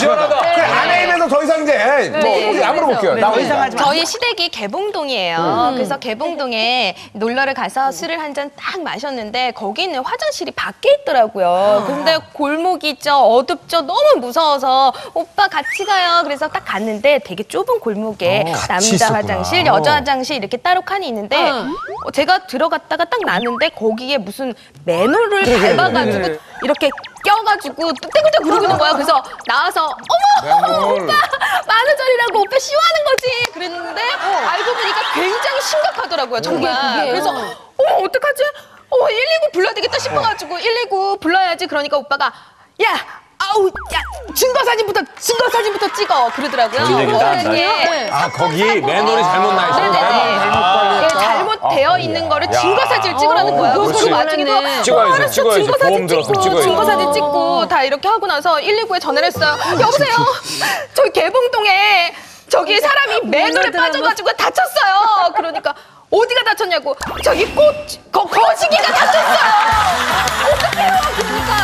시원하다. 그래, 안에면서 더 이상 이제 뭐 우리 안 물어볼게요. 더 이상 하지 마. 저희 시댁이 개봉동이에요. 그래서 개봉동에 놀러를 가서 술을 한 잔 딱 마셨는데 거기 있는 화장실이 밖에 있더라고요. 근데 골목이 있죠. 어둡죠. 너무 무서워서 오빠 같이 가요. 그래서 딱 갔는데 되게 좁은 골목에 남자 있었구나. 화장실, 여자 화장실 이렇게 따로 칸이 있는데 제가 들어갔다가 딱 나는데 거기에 무슨 맨홀을 밟아가지고 이렇게 껴가지고 떼굴떼굴 구르고 있는 거야. 그래서 나와서 어머 오빠 만우절이라고 오빠 쇼하는 거지 그랬는데 알고 보니까 굉장히 심각하더라고요 정말. 그래서 어머 어떡하지? 119 불러야 되겠다 싶어가지고 119 불러야지. 그러니까 오빠가 야 아우 야 증거사진부터 찍어 그러더라고요. 네. 아 거기 맨홀이 잘못 나 있어. 잘못 되어 있는 거를 증거사진을 찍으라는 거야. 그 와중에도 찍어야지. 보험 들었으면 찍어야지. 증거사진 찍고 다 이렇게 하고 나서 119에 전화를 했어요. 여보세요. 저기 개봉동에 저기 사람이 맨홀에 빠져가지고 다쳤어요. 그러니까 어디가 다쳤냐고. 저기 거시기가 다쳤어요. 어떡해요. 그러니까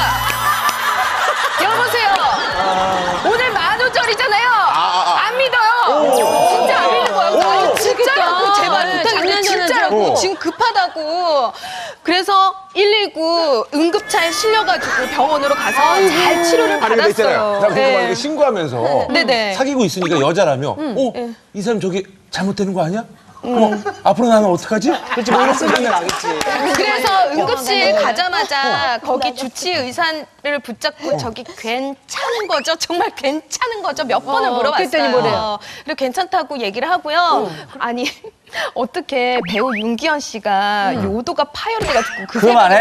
여보세요. 오늘 만우절이잖아요. 안 믿어요. 진짜 안 믿는 거예요. 아니, 진짜라고 제발 부탁인데 진짜라고. 지금 급하다고. 그래서 119 응급차에 실려가지고 병원으로 가서 잘 치료를 받았어요. 나 궁금한 게 신고하면서 네네. 사귀고 있으니까 여자라며 이 사람 저기 잘못되는 거 아니야? 어머, 앞으로 나는 어떡하지? 그렇지, 뭐 이런 생각이 나겠지. 그래서 응급실 가자마자 거기 주치 의사를 붙잡고 저기 괜찮은 거죠? 정말 괜찮은 거죠? 몇 번을 물어봤어요. 그랬더니 뭐래요? 그리고 괜찮다고 얘기를 하고요. 아니 어떻게 배우 윤기현 씨가 요도가 파열이 돼가지고 그만해.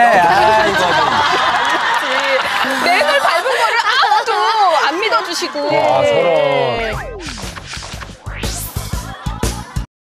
맨을 밟은 거를 아무도 안 믿어주시고. 와, 서러워.